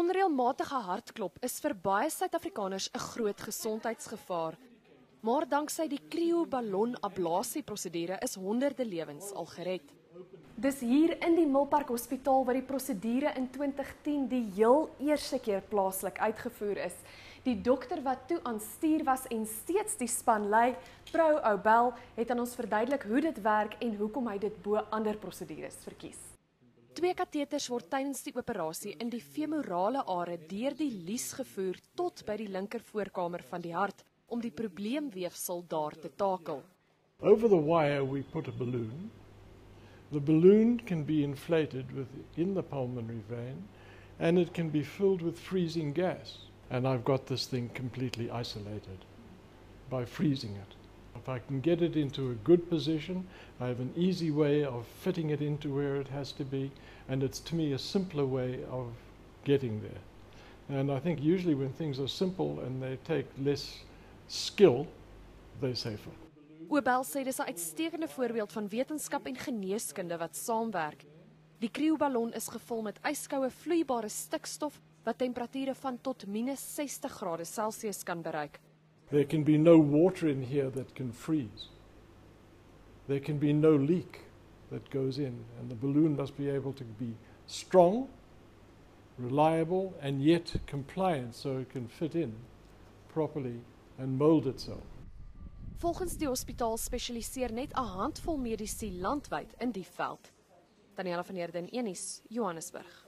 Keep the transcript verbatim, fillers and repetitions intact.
Onreëlmatige hartklop is vir baie Suid-Afrikaners 'n groot gesondheidsgevaar. Maar danksy die krioballon-ablasie-prosedure is honderde lewens al gered. Dis hier in die Milpark Hospitaal waar die prosedure in twintig tien die heel eerste keer plaaslik uitgevoer is. Die dokter wat toe aan stuur was en steeds die span lei, Prou Oubel, het aan ons verduidelik hoe dit werk en hoekom hy dit bo ander prosedures verkies. Twee kateters word tydens die operasie in die femorale are deur die lies gevoer tot by die linker voorkamer van die hart om die probleemweefsel daar te takel. Over the wire we put a balloon. The balloon can be inflated within the pulmonary vein and it can be filled with freezing gas. And I've got this thing completely isolated by freezing it. If I can get it into a good position, I have an easy way of fitting it into where it has to be, and it's to me a simpler way of getting there. And I think usually when things are simple and they take less skill, they're safer. Oubel sê dis 'n uitstekende voorbeeld van wetenskap en geneeskunde wat saamwerk. Die krioballon is gevul met yskoue vloeibare stikstof wat temperature van tot minus sestig grade Celsius kan bereik. There can be no water in here that can freeze. There can be no leak that goes in, and the balloon must be able to be strong, reliable, and yet compliant so it can fit in properly and mold itself. Volgens die hospitaal spesialiseer net 'n handvol medisyne landwyd in die veld. Daniela van Heerden, Enies, Johannesburg.